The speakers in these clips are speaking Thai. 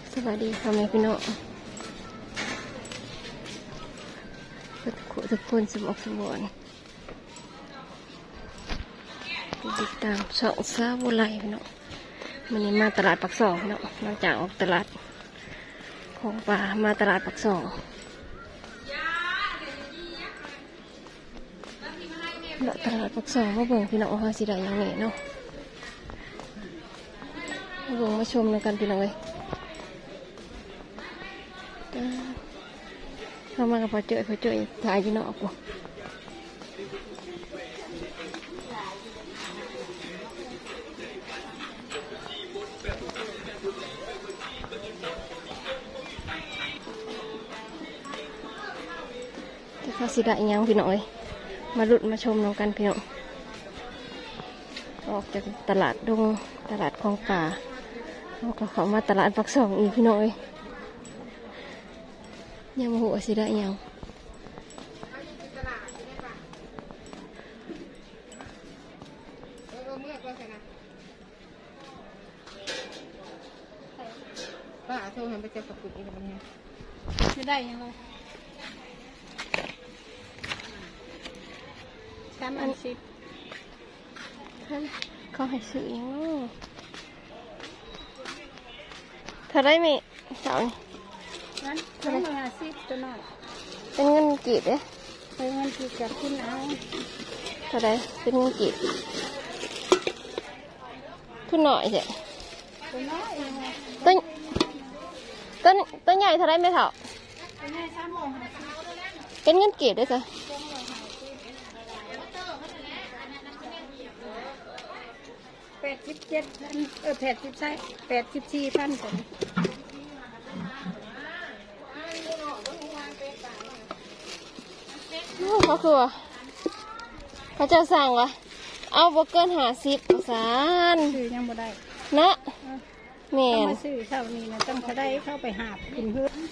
สวัสดีค่ะแม่พี่น้องทุกคนสมองสมบูรณ์ติดตามช่องซาบุไรพี่น้องวันนี้มาตลาดปักซองเนาะหลังจากออกตลาดของป่ามาตลาดปักซองตลาดปักซองมาเบิ่งพี่น้องว่าสิได้ยังไงเนาะมาเบิ่งมาชมกันพี่น้องเลยเข้ามากับพอเจอถ่ายพี่น้องกูแต่เขาสิได้ยังพี่น้องเอ้ยมาลุ้นมาชมน้องกันพี่น้องออกจากตลาดดงตลาดคลองป่าแล้วก็เขามาตลาดปักซองอีกพี่น้องเอ้ยยังมาหัวสิได้ยังป้าโทรหาไปเจ้ากระปุกอีกแล้วเนี่ยไม่ได้ยังเลย3,10เขาให้ซื้อยังเธอได้ไหมเจ้านี่นั้น250ตัวน้อยเป็นเงินกีบเด้เป็นเงินกีบกับคุณเอาเท่าไรเป็นเงินกีบทุนหน่อยเจ้ตัวน้อยต้นใหญ่เท่าไรไม่เท่าเป็นเงินกีบได้จ้ะ 84,000คนเขาคือว่าเขาจะสั่งวะเอาโบเกิน50สารซื้อยังบ่ได้นะแม่มาซื้อเท่านี้นะต้องเขาได้เข้าไปหากินเพื่อ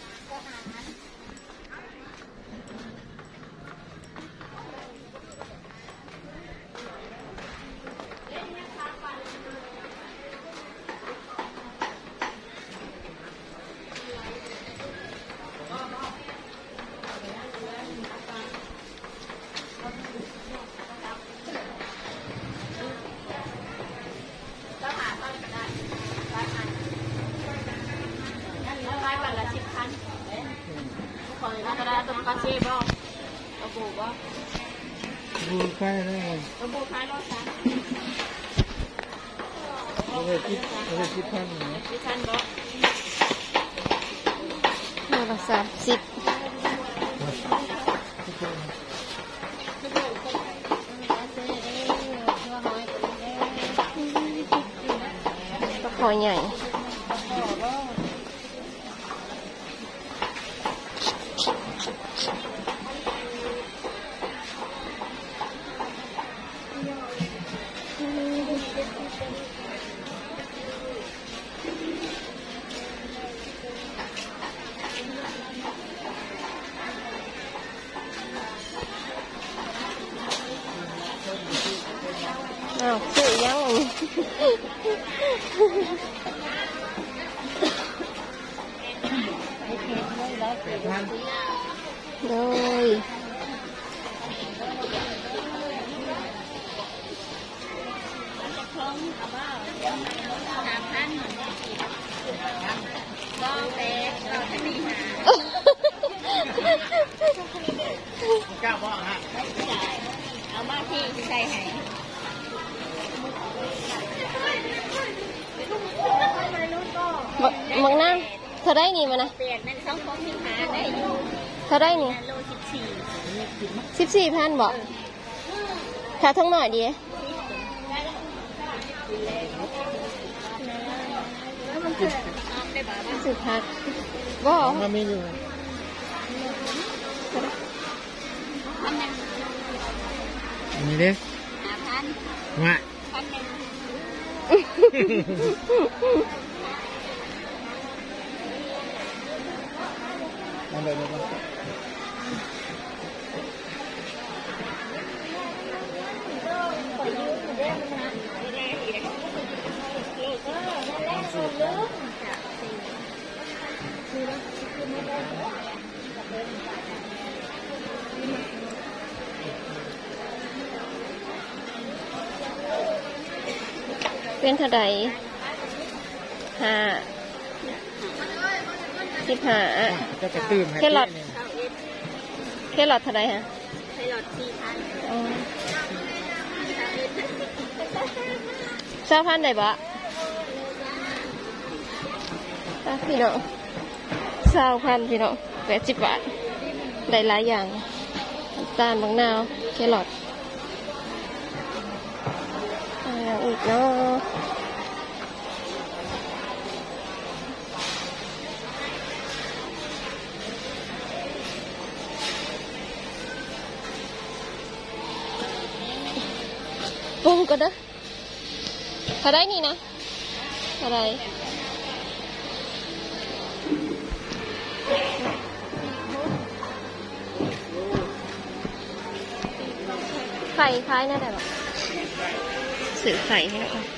บูใกล้ได้บูขายรถจ้ะคิดพันหนึ่งโลละ30ก็พอใหญ่อ้าวซื้อยังเลยกล้าบอกฮะเอามาที่ใส่ให้มังน้ำเธอได้นี่มานะเปลี่ยนเป็น2ของที่หาได้อยู่เธอได้นี่โล 14,000บอกถ้าทั้งหน่อยดีสุดพักก็มาไม่อยู่นี่เด้5,000มาอะไรเนี่ยเป็นเท่าใด15 จะกระตื้นให้แค่หลอดเท่าใดฮะให้หลอด4,000 อ๋อ20,000ได้บ่พี่น้อง20,000พี่น้อง80 บาทได้หลายอย่างน้ำตาลบางนาวแครอทอีกเนาะปรุงก็เด้อเท่าไรนี่นะเท่าไรไข่คล้ายน่าได้หรอสื่อไข่ให้นะคะ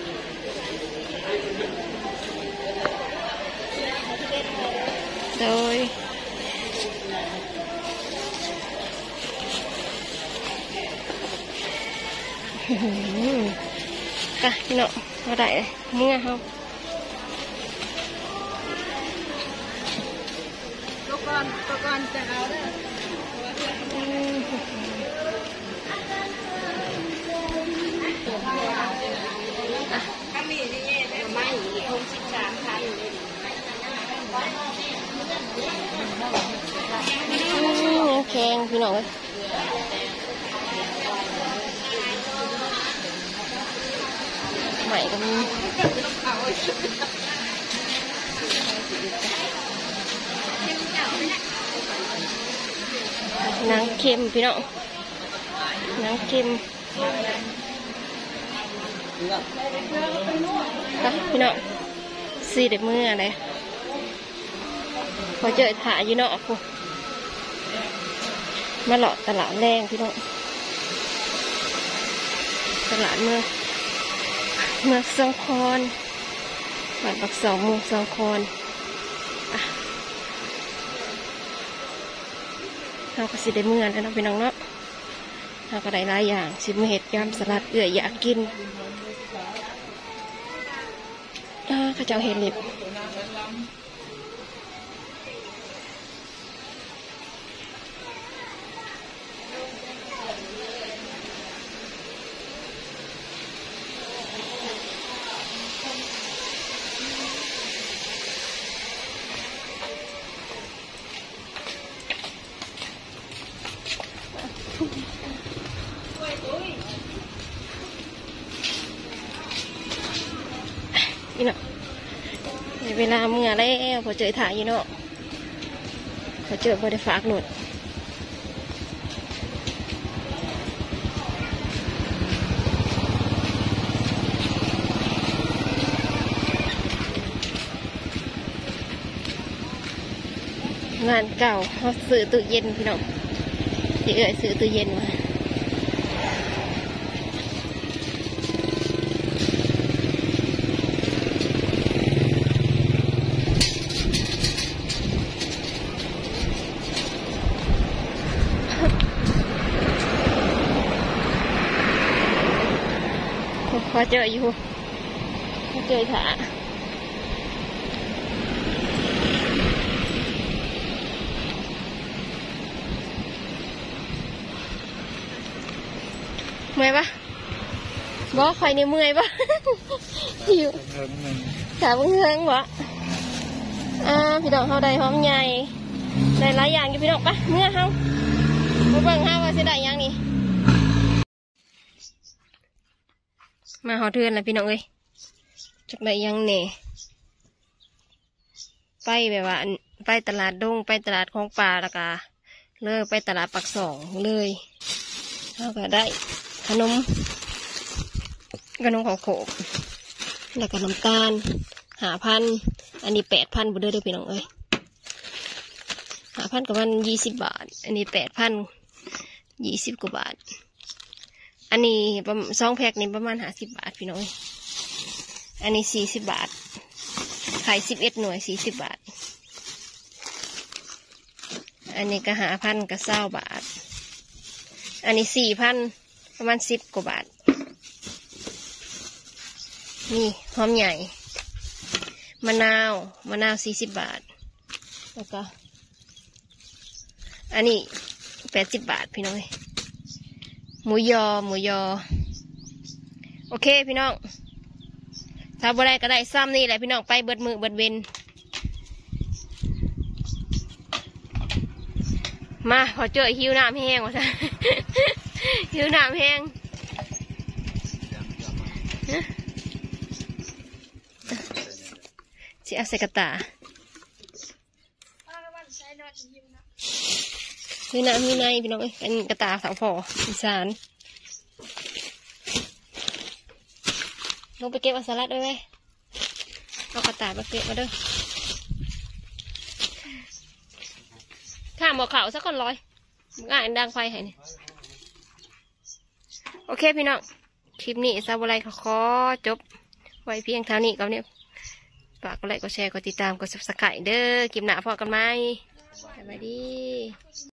โดยกะเนาะมาได้เลยเมื่อเขาตัวก่อนจะเอาเด้อถ้ามีนี่ไม่คง13,000อยู่เลยแข็งพี่น้องเลยใหม่ก็มีนางเค็มพี่น้องนางเค็มพี่น้องสีเด็ดมืออะไรพอเจอถ่ายอยู่เนาะกูมาหลอดตลาดแรงพี่น้องตลาดเมืองสองคอนบ้านปักสองเมืองสองคอนเราก็สิได้เมื่อแล้วเนาะพี่น้องเนาะเราก็ได้หลายอย่างสิมือเห็ดยำสลัดอยากกินข้าเจ้าเห็ดเล็บนี่เนาะเวลาเมื่อแล้วพอเจอถ่ายอยู่เนาะพอเจอบริฝากหนุดงานเก่าเขาซื้อตู้เย็นพี่น้องที่ซื้อตู้เย็นมาพอเจออยู่พอเจอถ่าเมื่อยปะบอกคอยนี่เมื่อยปะอยู่ขาเพิ่งวะพี่น้องเขาได้หอมใหญ่ได้หลายอย่างอยู่พี่น้องปะเมื่อเขาเบิ่งเขาว่าสิได้ยังนี่มาหอเทือนแล้วพี่น้องเอ้ยจักได้ยังเน่ไปแบบว่าไปตลาดดงไปตลาดของป่าแล้วก็เลยไปตลาดปักสองเลยแล้วก็ได้ขนมของโขบแล้วก็น้ำตาล5,000อันนี้8,000บุเด้อพี่น้องเอ้ย5,000กับมัน20 บาทอันนี้8,000 20 กว่าบาทอันนี้2 แพ็คนี่ประมาณ50 บาทพี่น้องอันนี้40 บาทขาย11 หน่วย40 บาทอันนี้ก็5,000ก็20 บาทอันนี้4,000ประมาณ10 กว่าบาทนี่หอมใหญ่มะนาว40 บาทแล้วก็อันนี้80 บาทพี่น้องหมูยอโอเคพี่น้องถ้าบ่ได้ก็ได้ซ้ำนี่แหละพี่น้องไปเบิดมือเบิดเวนมาพอเจอหิวน้ำแห้งวะจ้ะ หิวน้ำแห้งสิเอาใส่กระตาหิวน้ำมีในพี่น้องเอ้ยเป็นกระตาสาวพออีสานลงไปเก็บเอาสลัดด้วยไหมเอากระตาไปเก็บมาด้วยข้ามบอกเขาสักคนง่ายดังไฟให้เนี่ยโอเคพี่น้องคลิปนี้ซาบุไรขอจบไว้เพียงเท่านี้กับเนี่ยฝากกดไลค์กดแชร์กดติดตามกด Subscribe เด้อคลิปหน้าพอกันไหมสวัสดี